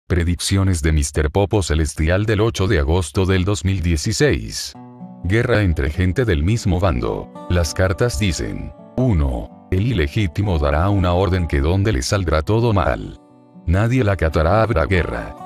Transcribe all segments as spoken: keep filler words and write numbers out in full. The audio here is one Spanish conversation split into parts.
Predicciones de míster Popo Celestial del ocho de agosto del dos mil dieciséis. Guerra entre gente del mismo bando. Las cartas dicen: uno. El ilegítimo dará una orden que donde le saldrá todo mal. Nadie la acatará, habrá guerra.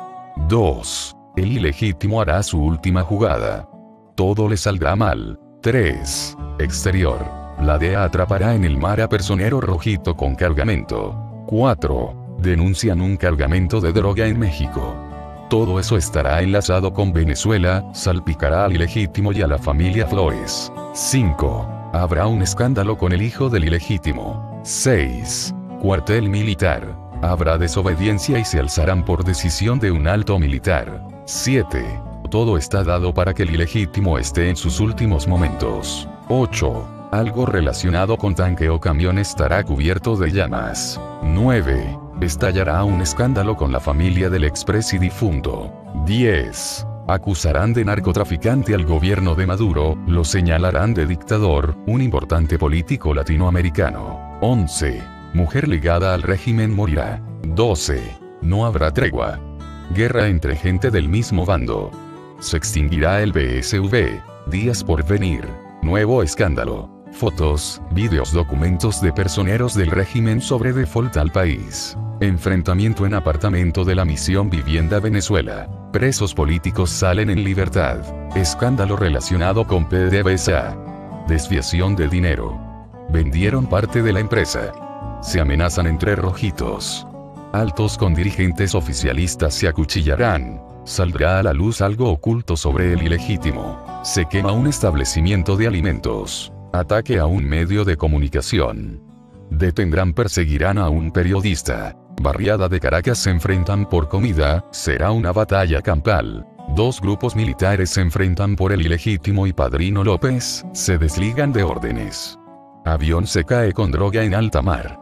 dos. El ilegítimo hará su última jugada. Todo le saldrá mal. tres. Exterior. La D E A atrapará en el mar a personero rojito con cargamento. cuatro. Denuncian un cargamento de droga en México. Todo eso estará enlazado con Venezuela, salpicará al ilegítimo y a la familia Flores. cinco. Habrá un escándalo con el hijo del ilegítimo. seis. Cuartel militar. Habrá desobediencia y se alzarán por decisión de un alto militar. siete. Todo está dado para que el ilegítimo esté en sus últimos momentos. ocho. Algo relacionado con tanque o camión estará cubierto de llamas. nueve. Estallará un escándalo con la familia del expresi difunto. diez. Acusarán de narcotraficante al gobierno de Maduro, lo señalarán de dictador, un importante político latinoamericano. once. Mujer ligada al régimen morirá. doce. No habrá tregua. Guerra entre gente del mismo bando. Se extinguirá el B S V. Días por venir. Nuevo escándalo. Fotos, vídeos, documentos de personeros del régimen sobre default al país. Enfrentamiento en apartamento de la Misión Vivienda Venezuela. Presos políticos salen en libertad. Escándalo relacionado con P D V S A. Desviación de dinero. Vendieron parte de la empresa. Se amenazan entre rojitos. Altos con dirigentes oficialistas se acuchillarán. Saldrá a la luz algo oculto sobre el ilegítimo. Se quema un establecimiento de alimentos. Ataque a un medio de comunicación. Detendrán, perseguirán a un periodista. Barriada de Caracas se enfrentan por comida, será una batalla campal. Dos grupos militares se enfrentan por el ilegítimo y Padrino López, se desligan de órdenes. Avión se cae con droga en alta mar.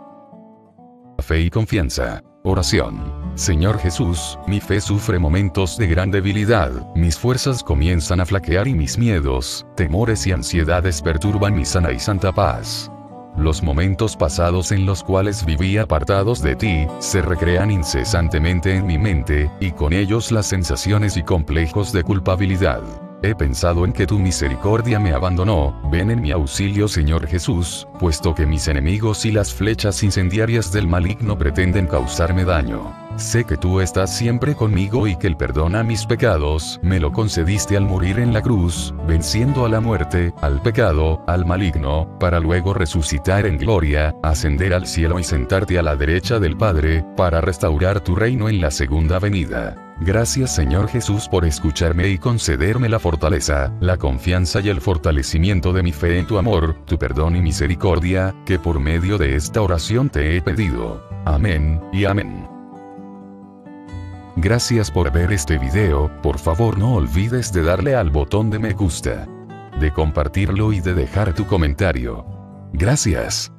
Fe y confianza. Oración. Señor Jesús, mi fe sufre momentos de gran debilidad, mis fuerzas comienzan a flaquear y mis miedos, temores y ansiedades perturban mi sana y santa paz. Los momentos pasados en los cuales viví apartados de ti, se recrean incesantemente en mi mente, y con ellos las sensaciones y complejos de culpabilidad. He pensado en que tu misericordia me abandonó, ven en mi auxilio Señor Jesús, puesto que mis enemigos y las flechas incendiarias del maligno pretenden causarme daño. Sé que tú estás siempre conmigo y que el perdón a mis pecados me lo concediste al morir en la cruz, venciendo a la muerte, al pecado, al maligno, para luego resucitar en gloria, ascender al cielo y sentarte a la derecha del Padre, para restaurar tu reino en la segunda venida. Gracias Señor Jesús por escucharme y concederme la fortaleza, la confianza y el fortalecimiento de mi fe en tu amor, tu perdón y misericordia, que por medio de esta oración te he pedido. Amén, y amén. Gracias por ver este video, por favor no olvides de darle al botón de me gusta, de compartirlo y de dejar tu comentario. Gracias.